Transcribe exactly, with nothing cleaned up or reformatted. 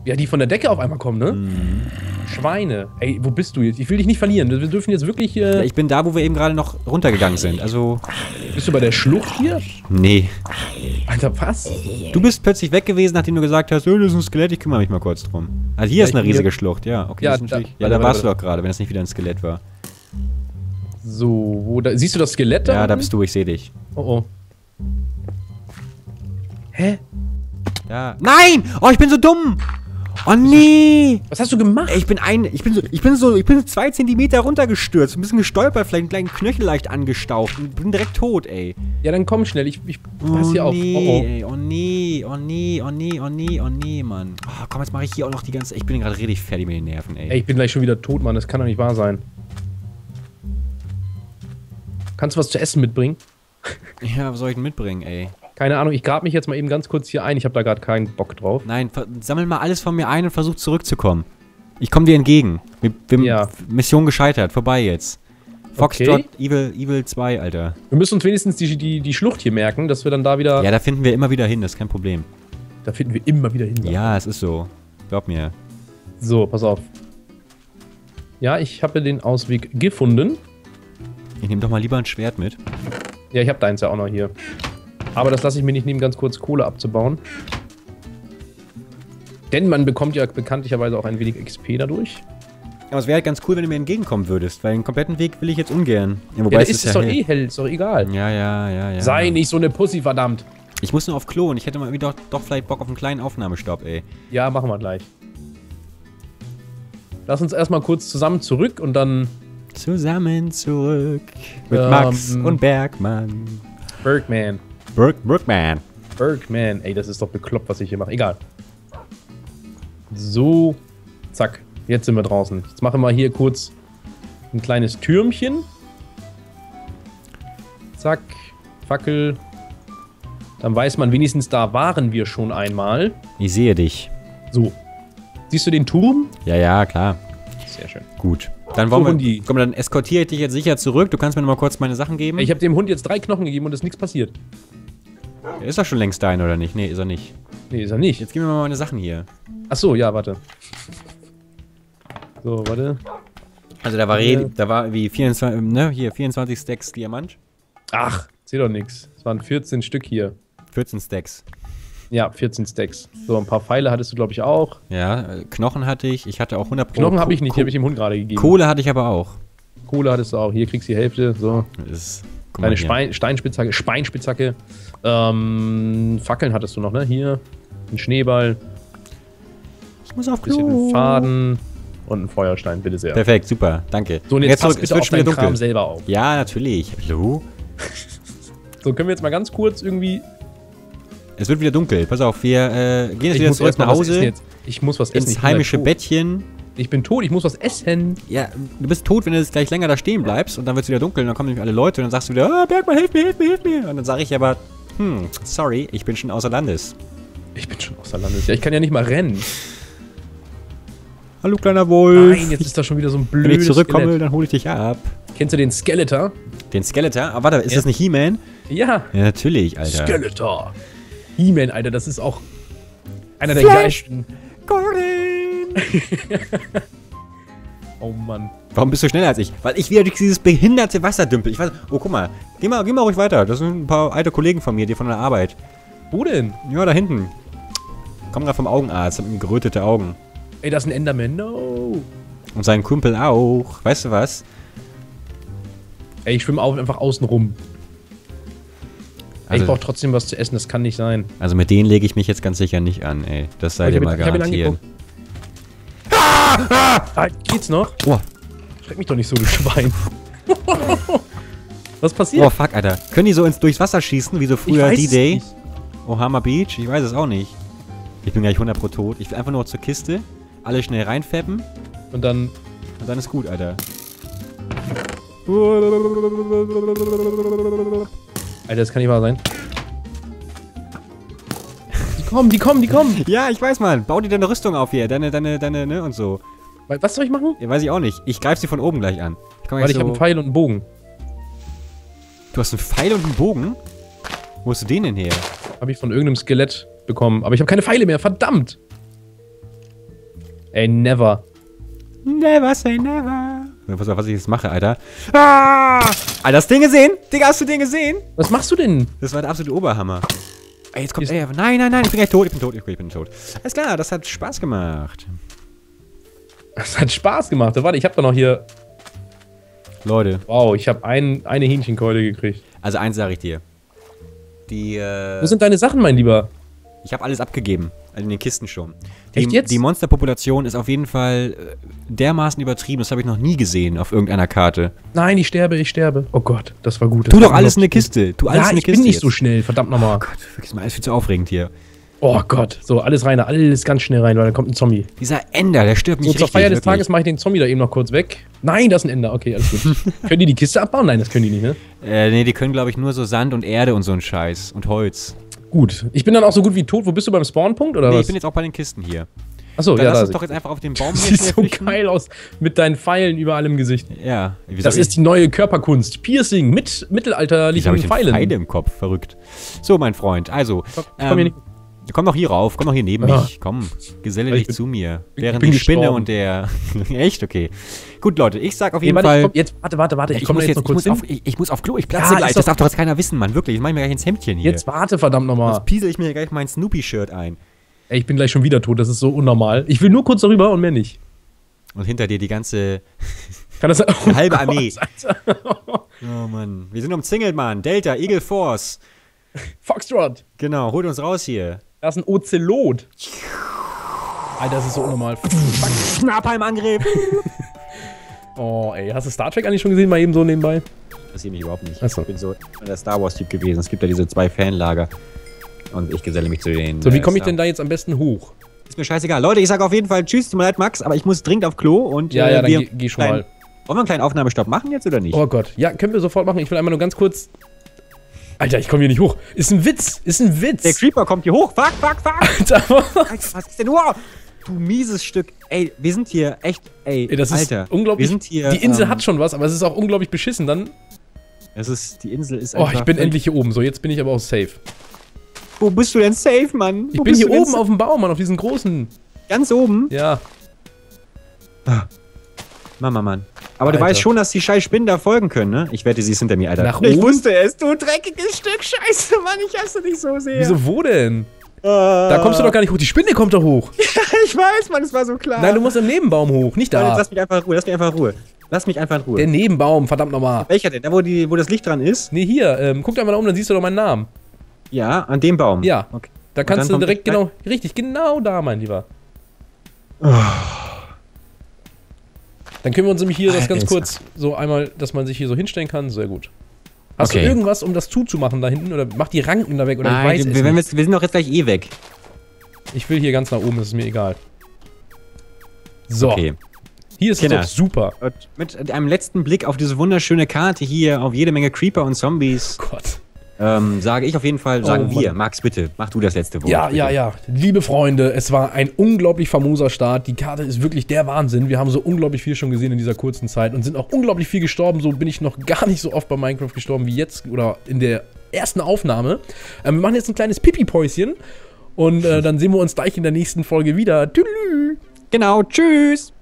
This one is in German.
Ja, die von der Decke auf einmal kommen, ne? Mhm. Schweine. Ey, wo bist du jetzt? Ich will dich nicht verlieren. Wir dürfen jetzt wirklich... Äh Ja, ich bin da, wo wir eben gerade noch runtergegangen sind. Also... Bist du bei der Schlucht hier? Nee. Alter, was? Du bist plötzlich weg gewesen, nachdem du gesagt hast, oh, das ist ein Skelett, ich kümmere mich mal kurz drum. Also hier Ja, ist eine ich bin riesige hier- Schlucht, ja. Okay, Ja, das ist da- natürlich... Ja, warte, da warte, warst du warte. doch gerade, wenn das nicht wieder ein Skelett war. So, wo da... Siehst du das Skelett da? Ja, da unten? bist du, ich sehe dich. Oh, oh. Hä? Da. Nein! Oh, ich bin so dumm! Oh nee! Was hast du gemacht? Ey, ich bin ein, ich bin so, ich bin so, ich bin so zwei Zentimeter runtergestürzt, ein bisschen gestolpert, vielleicht einen kleinen Knöchel leicht angestaucht und bin direkt tot, ey. Ja, dann komm schnell. Ich, ich Oh pass hier auf. nee, Oh, oh. ey, oh nee, oh nee, oh nee, oh nee, oh nee, Mann. Oh, komm, jetzt mache ich hier auch noch die ganze, ich bin gerade richtig fertig mit den Nerven, ey. Ey, ich bin gleich schon wieder tot, Mann. Das kann doch nicht wahr sein. Kannst du was zu essen mitbringen? Ja, was soll ich denn mitbringen, ey? Keine Ahnung, ich grab mich jetzt mal eben ganz kurz hier ein. Ich habe da gerade keinen Bock drauf. Nein, ver- sammel mal alles von mir ein und versuch zurückzukommen. Ich komme dir entgegen. Wir, wir, Ja. Mission gescheitert, vorbei jetzt. Foxtrot, Okay. Evil, Evil zwei, Alter. Wir müssen uns wenigstens die, die, die Schlucht hier merken, dass wir dann da wieder... Ja, da finden wir immer wieder hin, das ist kein Problem. Da finden wir immer wieder hin. Ja, es ist so. Glaub mir. So, pass auf. Ja, ich habe den Ausweg gefunden. Ich nehme doch mal lieber ein Schwert mit. Ja, ich habe deins ja auch noch hier. Aber das lasse ich mir nicht nehmen, ganz kurz Kohle abzubauen. Denn man bekommt ja bekanntlicherweise auch ein wenig X P dadurch. Aber es wäre halt ganz cool, wenn du mir entgegenkommen würdest, weil den kompletten Weg will ich jetzt ungern. Ja, wobei Ja, es das ist, ist doch hell. eh hell, ist doch egal. Ja, ja, ja, ja. Sei nicht so eine Pussy, verdammt. Ich muss nur auf Klo und ich hätte mal wieder doch, doch vielleicht Bock auf einen kleinen Aufnahmestopp, ey. Ja, machen wir gleich. Lass uns erstmal kurz zusammen zurück und dann... Zusammen zurück mit Ähm, Max und Bergmann. Bergman. Berg, Bergman. Bergman. Ey, das ist doch bekloppt, was ich hier mache. Egal. So. Zack. Jetzt sind wir draußen. Jetzt machen wir hier kurz ein kleines Türmchen. Zack. Fackel. Dann weiß man wenigstens, da waren wir schon einmal. Ich sehe dich. So. Siehst du den Turm? Ja, ja, klar. Sehr schön. Gut. Dann wollen So, wir, Hundi. komm, dann eskortiere ich dich jetzt sicher zurück. Du kannst mir noch mal kurz meine Sachen geben. Ich habe dem Hund jetzt drei Knochen gegeben und es ist nichts passiert. Der ist doch schon längst dein, oder nicht? Nee, ist er nicht. Nee, ist er nicht. Jetzt gib mir mal meine Sachen hier. Ach so, ja, warte. So, warte. Also da war, Ja. Rede, da war wie vierundzwanzig, ne, hier vierundzwanzig Stacks Diamant. Ach, zähl doch nix. Es waren vierzehn Stück hier. vierzehn Stacks. Ja, vierzehn Stacks. So, ein paar Pfeile hattest du, glaube ich, auch. Ja, äh, Knochen hatte ich. Ich hatte auch hundert Pro. Knochen Ko- habe ich nicht, die Ko- habe ich dem Hund gerade gegeben. Kohle hatte ich aber auch. Kohle hattest du auch. Hier kriegst du die Hälfte. So, Das ist, guck mal deine hier. Spein Steinspitzhacke, Speinspitzhacke. Ähm, Fackeln hattest du noch, ne? Hier. Ein Schneeball, Ich muss auf bisschen Klo. Faden und ein Feuerstein, bitte sehr. Perfekt, super, danke. So, und jetzt, pass zurück, bitte auf deinen Kram selber auf. Ja, natürlich. Hallo? So, können wir jetzt mal ganz kurz irgendwie... Es wird wieder dunkel. Pass auf, wir äh, gehen jetzt Ich wieder muss zurück erst mal nach was essen Hause. jetzt. Ich muss was essen. ich Ins bin heimische tot. Bettchen. Ich bin tot, ich muss was essen. Ja, du bist tot, wenn du jetzt gleich länger da stehen bleibst und dann wird es wieder dunkel und dann kommen nämlich alle Leute und dann sagst du wieder, ah, Bergmann, hilf mir, hilf mir, hilf mir. Und dann sage ich aber, hm, sorry, ich bin schon außer Landes. Ich bin schon außer Landes. Ja, ich kann ja nicht mal rennen. Hallo, kleiner Wolf. Nein, jetzt ist da schon wieder so ein Wenn blödes ich zurückkomme, Skelett. dann hole ich dich ab. Kennst du den Skeletor? Den Skeletor? Aber warte, ist Ja. das nicht He-Man? Ja. Ja, natürlich, Alter. Skeletor. He-Man, Alter, das ist auch einer der Flash. geilsten. Gordon! Oh Mann. Warum bist du schneller als ich? Weil ich wieder durch dieses behinderte Wasser dümpel. Ich weiß, oh, guck mal. Geh mal, geh mal ruhig weiter. Das sind ein paar alte Kollegen von mir, die von der Arbeit. Wo denn? Ja, da hinten. Kommen gerade vom Augenarzt, haben gerötete Augen. Ey, das ist ein Enderman. No. Und sein Kumpel auch. Weißt du was? Ey, ich schwimme auch einfach außen rum. Ey, Also- ich brauche trotzdem was zu essen, das kann nicht sein. Also mit denen lege ich mich jetzt ganz sicher nicht an, ey. Das sei Ich dir hab mal ihn- ich hab ihn garantieren. Ah, geht's noch? Oh, Schreck mich doch nicht so, du Schwein. Was passiert? oh, fuck, Alter. Können die so ins, durchs Wasser schießen, wie so Ich früher weiß es D-Day? nicht. Ohama Beach? Ich weiß es auch nicht. Ich bin gleich hundert pro tot. Ich will einfach nur zur Kiste, alle schnell reinfeppen Und dann... und dann ist gut, Alter. Alter, das kann nicht wahr sein. Die kommen, die kommen, die kommen. Ja, ich weiß, Mann. Bau dir deine Rüstung auf hier. Deine, deine, deine, ne, und so. Was soll ich machen? Ja, weiß ich auch nicht. Ich greif sie von oben gleich an. Ich komm Weil jetzt ich so, habe einen Pfeil und einen Bogen. Du hast einen Pfeil und einen Bogen? Wo hast du den denn her? Habe ich von irgendeinem Skelett bekommen. Aber ich habe keine Pfeile mehr, verdammt. Ey, never. Never say never. Pass auf, was ich jetzt mache, Alter. Ah! Alter, hast du den gesehen? Digga, hast du den gesehen? Was machst du denn? Das war der absolute Oberhammer. Ey, jetzt kommt er. Nein, nein, nein, ich bin gleich tot, ich bin tot, ich bin tot. Alles klar, das hat Spaß gemacht. Das hat Spaß gemacht. Warte, ich hab doch noch hier... Leute. Wow, ich habe ein, eine Hähnchenkeule gekriegt. Also eins sage ich dir. Die, äh... Wo sind deine Sachen, mein Lieber? Ich habe alles abgegeben. Also in den Kisten schon. Die, Echt jetzt? Die Monsterpopulation ist auf jeden Fall äh, dermaßen übertrieben. Das habe ich noch nie gesehen auf irgendeiner Karte. Nein, ich sterbe, ich sterbe. Oh Gott, das war gut. Das Tu war doch alles in eine Kiste. Tu alles ja, in eine ich Kiste bin nicht jetzt. so schnell. Verdammt nochmal. Oh Gott, wirklich ist mal alles viel zu aufregend hier. Oh Gott. So, alles rein, alles ganz schnell rein, weil dann kommt ein Zombie. Dieser Ender, der stirbt mich So, richtig. zur Feier des wirklich. Tages mache ich den Zombie da eben noch kurz weg. Nein, das ist ein Ender. Okay, alles gut. Können die die Kiste abbauen? Nein, das können die nicht, ne? Äh, nee, die können, glaube ich, nur so Sand und Erde und so ein Scheiß. Und Holz. Gut. Ich bin dann auch so gut wie tot. Wo bist du beim Spawnpunkt, oder Nee, was? ich bin jetzt auch bei den Kisten hier. Achso, Dann ja, lass da uns doch jetzt einfach auf den Baum hier Sieht schnell so flüchten. geil aus mit deinen Pfeilen überall im Gesicht. Ja. Wieso Das hab ich- ist die neue Körperkunst. Piercing mit wieso hab mittelalterlichen ich denn Pfeilen. Pfeile im Kopf? Verrückt. So, mein Freund, also. Komm, komm hier Ähm, nicht. komm doch hier rauf, komm doch hier neben Ah. mich. Komm, geselle Ich dich bin- zu mir. ich Während bin die Spinne gestorben. und der... Echt? Okay. Gut, Leute, ich sag auf Nee, jeden warte, Fall... ich komm, jetzt, warte, warte, warte. Ich Ich komme muss, jetzt jetzt, noch ich, muss kurz auf, hin. ich, ich muss auf Klo, ich platze Ja, gleich. ist Das doch- darf doch jetzt keiner wissen, Mann. Wirklich, ich mach mir gleich ins Hemdchen hier. Jetzt warte, verdammt nochmal. Jetzt piesel ich mir gleich mein Snoopy-Shirt ein. Ey, ich bin gleich schon wieder tot. Das ist so unnormal. Ich will nur kurz darüber und mehr nicht. Und hinter dir die ganze... Kann das sein? Eine halbe Armee. Alter. Oh, Mann. Wir sind umzingelt, Mann. Delta, Eagle Force. Foxtrot. Genau, holt uns raus hier. Da ist ein Ozelot. Alter, das ist so unnormal. Napalm-Angriff. Oh, ey. Hast du Star Trek eigentlich schon gesehen? Mal eben so nebenbei? Interessiert mich überhaupt nicht. Ach so. Ich bin so der Star Wars-Typ gewesen. Es gibt ja diese zwei Fanlager. Und ich geselle mich zu denen. So, wie äh, komme ich Star- denn da jetzt am besten hoch? Ist mir scheißegal. Leute, ich sag auf jeden Fall Tschüss, tut mir leid, Max, aber ich muss dringend auf Klo und Ja, äh, ja, dann wir geh, geh schon kleinen- mal. Wollen wir einen kleinen Aufnahmestopp machen jetzt oder nicht? Oh Gott. Ja, können wir sofort machen. Ich will einmal nur ganz kurz... Alter, ich komme hier nicht hoch. Ist ein Witz. Ist ein Witz. Der Creeper kommt hier hoch. Fuck, fuck, fuck. Alter, Alter, was ist denn? Wow. Du mieses Stück. Ey, wir sind hier echt, ey, ey, das Alter. ist unglaublich. Wir sind hier, die Insel ähm, hat schon was, aber es ist auch unglaublich beschissen. Dann... Es ist, die Insel ist Oh, einfach... ich bin endlich hier oben. So, jetzt bin ich aber auch safe. Wo bist du denn safe, Mann? Ich Wo bin bist hier du denn oben sa- auf dem Baum, Mann, auf diesen großen. Ganz oben? Ja. Mama, Mann. Aber du Alter. weißt schon, dass die scheiß Spinnen da folgen können, ne? Ich wette, sie ist hinter mir, Alter. Nach ich oben? wusste es, du dreckiges Stück Scheiße, Mann. Ich hasse dich so sehr. Wieso, wo denn? Da Da kommst du doch gar nicht hoch. Die Spinne kommt doch hoch. Ich weiß, Mann, es war so klar. Nein, du musst im Nebenbaum hoch, nicht Mann, jetzt da. lass mich einfach in Ruhe, lass mich einfach in Ruhe. Lass mich einfach in Ruhe. Der Nebenbaum, verdammt nochmal. Welcher denn? Da, wo, die, wo das Licht dran ist? Nee, hier, ähm, guck da mal da oben, dann siehst du doch meinen Namen. Ja, an dem Baum. Ja. Okay. Da kannst dann du kommt direkt die- genau, richtig, genau da, mein Lieber. Dann können wir uns nämlich hier das ganz Alter. kurz so einmal, dass man sich hier so hinstellen kann. Sehr gut. Hast Okay. du irgendwas, um das zuzumachen da hinten? Oder mach die Ranken da weg? Oder Nein, ich weiß wir, es wenn wir, nicht. jetzt- wir sind doch jetzt gleich eh weg. Ich will hier ganz nach oben, das ist mir egal. So, Okay. hier ist Kinder. es doch super. Und mit einem letzten Blick auf diese wunderschöne Karte hier, auf jede Menge Creeper und Zombies, Oh Gott. ähm, sage ich auf jeden Fall, sagen Oh, wir, Mann. Max, bitte, mach du das letzte Wort. Ja, bitte. ja, ja. Liebe Freunde, es war ein unglaublich famoser Start. Die Karte ist wirklich der Wahnsinn. Wir haben so unglaublich viel schon gesehen in dieser kurzen Zeit und sind auch unglaublich viel gestorben. So bin ich noch gar nicht so oft bei Minecraft gestorben wie jetzt oder in der ersten Aufnahme. Ähm, wir machen jetzt ein kleines Pipi-Päuschen und äh, dann sehen wir uns gleich in der nächsten Folge wieder. Tüdelü. Genau, tschüss!